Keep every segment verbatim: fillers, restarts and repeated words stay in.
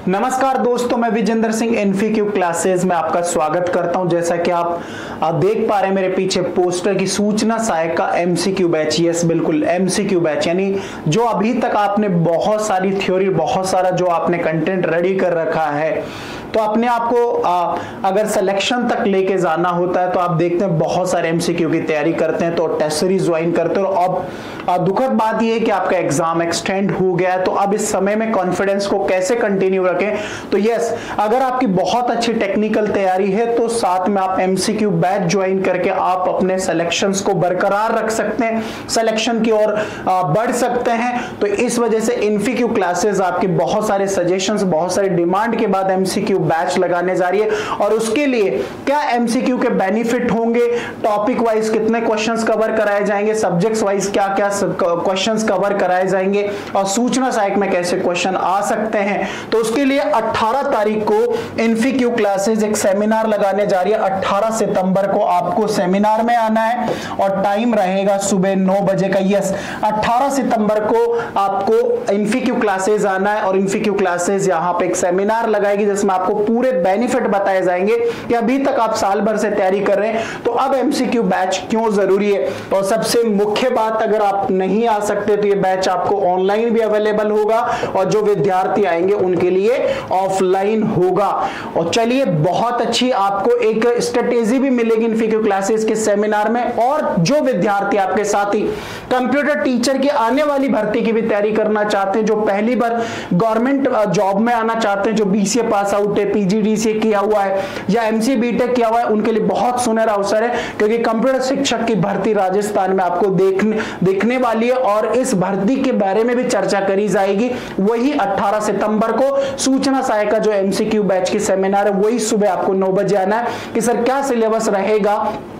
नमस्कार दोस्तों, मैं विजेंद्र सिंह इन्फीक्यू क्लासेस में आपका स्वागत करता हूं। जैसा कि आप, आप देख पा रहे हैं मेरे पीछे पोस्टर की सूचना सहायक का एमसीक्यू बैच। यस बिल्कुल एमसीक्यू बैच, यानी जो अभी तक आपने बहुत सारी थ्योरी, बहुत सारा जो आपने कंटेंट रेडी कर रखा है, तो अपने आप को आ, अगर सिलेक्शन तक लेके जाना होता है तो आप देखते हैं बहुत सारे एमसीक्यू की तैयारी करते हैं, तो टेस्ट सीरीज ज्वाइन करते हैं। और अब दुखद बात यह है कि आपका एग्जाम एक्सटेंड हो गया है, तो अब इस समय में कॉन्फिडेंस को कैसे कंटिन्यू रखें। तो यस, अगर आपकी बहुत अच्छी टेक्निकल तैयारी है तो साथ में आप एमसीक्यू बैच ज्वाइन करके आप अपने सिलेक्शंस को बरकरार रख सकते हैं, सिलेक्शन की ओर बढ़ सकते हैं। तो इस वजह से इन्फीक्यू क्लासेस आपके बहुत सारे सजेशंस, बहुत सारे डिमांड के बाद एमसीक्यू बैच लगाने जा रही है। और उसके लिए क्या एमसीक्यू के बेनिफिट होंगे, टॉपिक वाइज कितने क्वेश्चंस कवर कराए जाएंगे, सब्जेक्ट्स वाइज क्या क्या क्वेश्चंस कवर कराए जाएंगे, और सूचना सहायक में कैसे क्वेश्चन आ सकते हैं, तो उसके लिए अठारह तारीख को इन्फीक्यू क्लासेस एक सेमिनार लगाने जा रही है। अठारह सितंबर को आपको सेमिनार में आना है और टाइम रहेगा सुबह नौ बजे का। यस, अठारह सितंबर को आपको इन्फीक्यू क्लासेस आना है और इन्फीक्यू क्लासेस यहां पे एक सेमिनार लगाएगी जिसमें आपको पूरे बेनिफिट बताए जाएंगे कि अभी तक आप साल भर से तैयारी कर रहे हैं तो अब एमसीक्यू बैच क्यों जरूरी है। और सबसे मुख्य बात, अगर आप नहीं आ सकते तो ये बैच आपको ऑनलाइन भी अवेलेबल होगा और जो विद्यार्थी आएंगे उनके लिए ऑफलाइन होगा। और चलिए, बहुत अच्छी आपको एक स्ट्रेटेजी भी मिलेगी इन्फीक्यू क्लासेस के सेमिनार में। और जो विद्यार्थी आपके साथी कंप्यूटर टीचर की आने वाली भर्ती की भी तैयारी करना चाहते हैं, जो पहली बार गवर्नमेंट जॉब में आना चाहते हैं, जो बीसीए पास आउट है, पीजीडीसीए किया हुआ है या एमसीए बीटेक किया हुआ है, उनके लिए बहुत सुनहरा अवसर है, क्योंकि कंप्यूटर शिक्षक की भर्ती राजस्थान में आपको देखने देखने वाली है और इस भर्ती के बारे में भी चर्चा करी जाएगी। वही अठारह सितंबर को सूचना सहायक का जो एमसीक्यू बैच की सेमिनार है, वही सुबह आपको नौ बजे आना है कि सर क्या सिलेबस रहेगा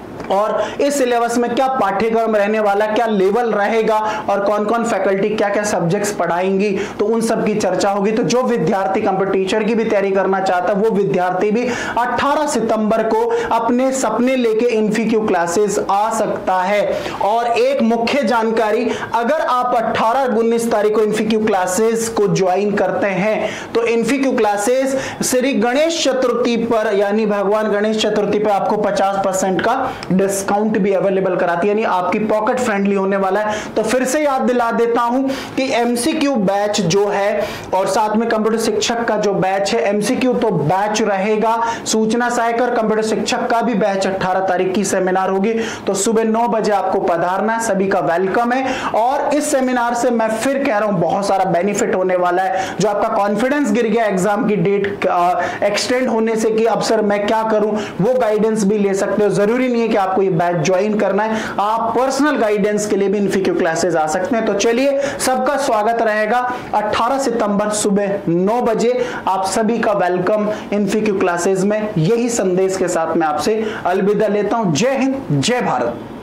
और इस सिलेबस में क्या पाठ्यक्रम रहने वाला, क्या लेवल रहेगा और कौन कौन फैकल्टी क्या क्या सब्जेक्ट्स पढ़ाएंगी, तो उन सब की चर्चा होगी। तो जो विद्यार्थी कंप्यूटर टीचर की भी तैयारी करना चाहता है वो विद्यार्थी भी अठारह सितंबर को अपने सपने लेके इन्फीक्यू क्लासेस आ सकता है। और एक मुख्य जानकारी, अगर आप अठारह उन्नीस तारीख को इन्फीक्यू क्लासेस को ज्वाइन करते हैं तो इन्फीक्यू क्लासेस श्री गणेश चतुर्थी पर, यानी भगवान गणेश चतुर्थी पर आपको पचास परसेंट का डिस्काउंट भी अवेलेबल कराती है, यानी आपकी पॉकेट फ्रेंडली होने वाला है। तो फिर से याद दिला देता हूं कि एमसीक्यू बैच जो है और साथ में कंप्यूटर शिक्षक का जो बैच है, एमसीक्यू तो बैच रहेगा, सूचना सहायक और कंप्यूटर शिक्षक का भी बैच अठारह तारीख की सेमिनार होगी। तो सुबह नौ बजे आपको पधारना है, सभी का वेलकम है। और इस सेमिनार से मैं फिर कह रहा हूं बहुत सारा बेनिफिट होने वाला है। जो आपका कॉन्फिडेंस गिर गया एग्जाम की डेट एक्सटेंड होने से कि अब सर मैं क्या करूं, वो गाइडेंस भी ले सकते हो। जरूरी नहीं है कि आपको ये बैच ज्वाइन करना है, आप पर्सनल गाइडेंस के लिए भी इन्फीक्यू क्लासेस आ सकते हैं। तो चलिए, सबका स्वागत रहेगा अठारह सितंबर सुबह नौ बजे। आप सभी का वेलकम इन्फीक्यू क्लासेस में। यही संदेश के साथ मैं आपसे अलविदा लेता हूं। जय हिंद, जय भारत।